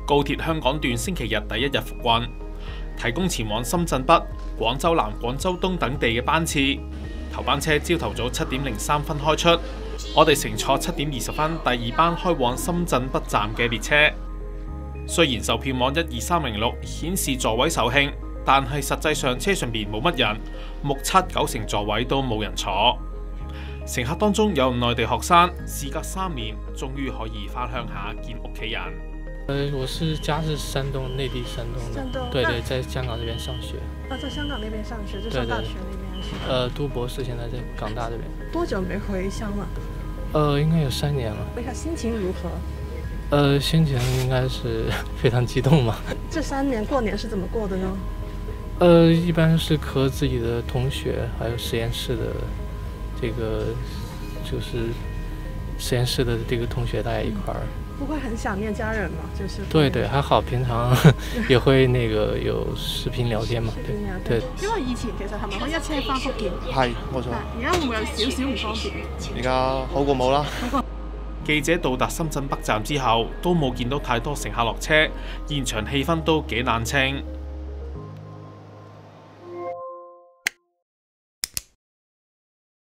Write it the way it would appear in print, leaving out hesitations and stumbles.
高鐵香港段星期日第一日復運，提供前往深圳北、廣州南、廣州東等地嘅班次。頭班車朝頭早7點03分開出，我哋乘坐7點20分第二班開往深圳北站嘅列車。雖然售票網12306顯示座位售罄，但係實際上車上邊冇乜人，目測90%座位都冇人坐。乘客當中有內地學生，事隔3年，終於可以返鄉下見屋企人。 我家是山東，內地山東的。 山東。 對，在香港這邊上學。 在香港那邊上學，就上大學那邊。 讀博士，現在在港大這邊。 多久沒回鄉了？ 應該有3年了。 問一下心情如何？ 心情應該是非常激動嘛。 這3年過年是怎麼過的呢？ 一般是和自己的同學，還有實驗室的這個，就是實驗室的這個同學大家一塊兒。 不會很想念家人嗎？就是。 對，還好，平常也會有視頻聊天嘛。對。 因為以前其實係咪可以一車翻福建？ 係，冇錯。 而家會唔會有少少唔方便？ 而家好過冇啦。 記者到達深圳北站之後，都冇見到太多乘客落車，現場氣氛都幾冷清。